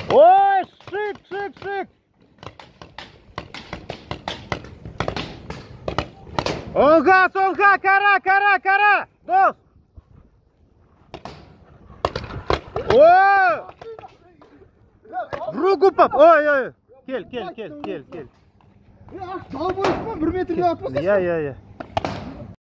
Ой, шик. Солға, кара. Дос. Ой. Руку пап. Ой. Кел. Дал бойсың ба? 1 метрде атпасың? Я.